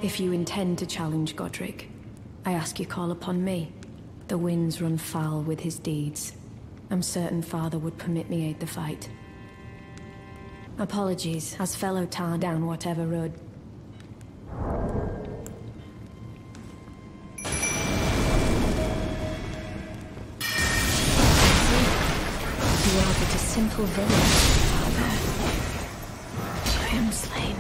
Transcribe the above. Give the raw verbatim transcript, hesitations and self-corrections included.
If you intend to challenge Godric, I ask you call upon me. The winds run foul with his deeds. I'm certain Father would permit me aid the fight. Apologies, as fellow tar down whatever road. You are but a simple villain, Father. I am slain.